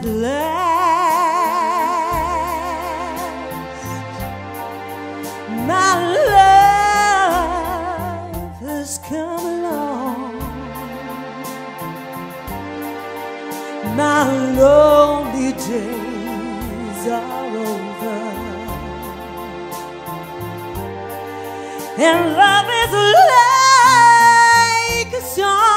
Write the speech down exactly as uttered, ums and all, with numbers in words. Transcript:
last. My love has come along. My lonely days are over, and love is like a song